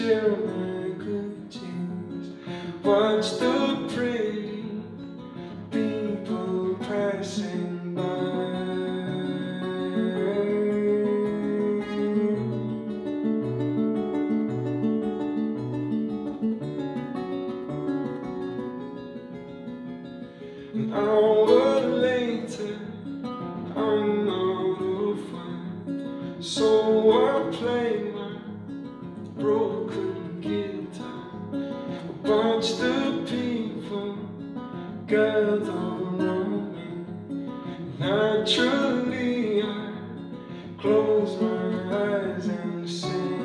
share my good jeans. Watch the pretty people passing by. An hour later, I'm out of wine, so I play my broken guitar. Watch the people gather around me. Naturally, I close my eyes and sing.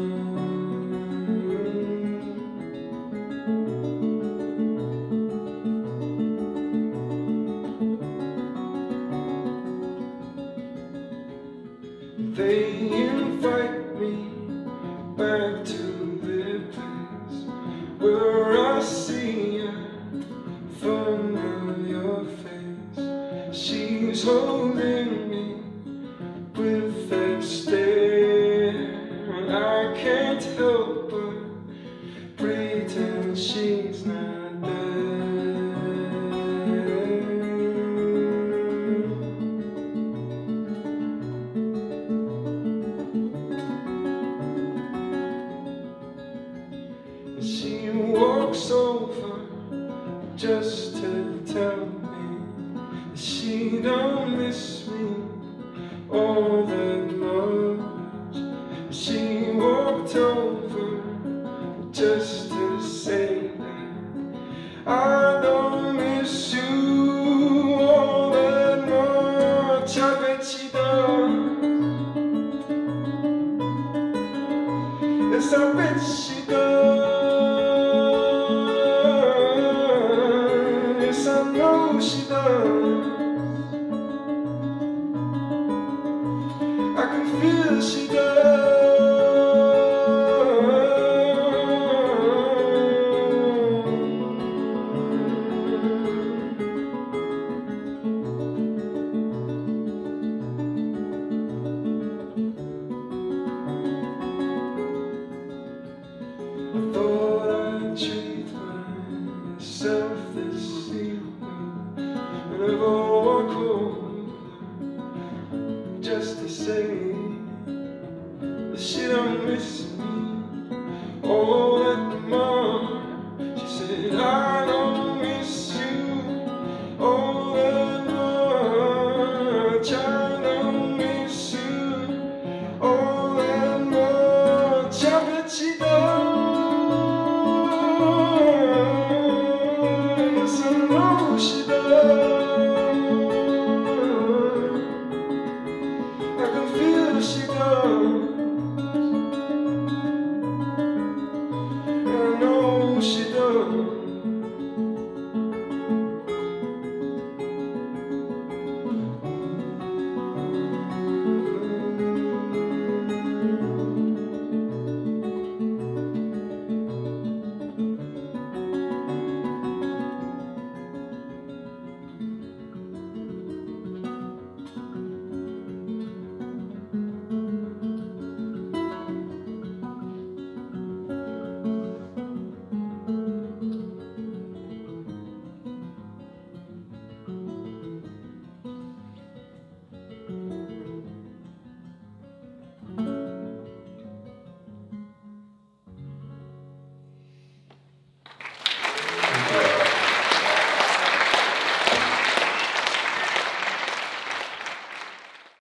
They invite me back to their place, where I see a familiar face. She's holding me with that stare, and I can't help but pretend she's not there. She walks over just to tell me that she don't miss me all that much. She walked over just to say that I don't miss you all that much. I bet she does. Yes, I bet she does. I know she does. I can feel she does. I thought I'd treat myself this evening whenever I walk home, just to say that she don't miss me all that much. She said I don't miss you all that much. I don't miss you all that much. I bet she does. I know she does. I can feel she does.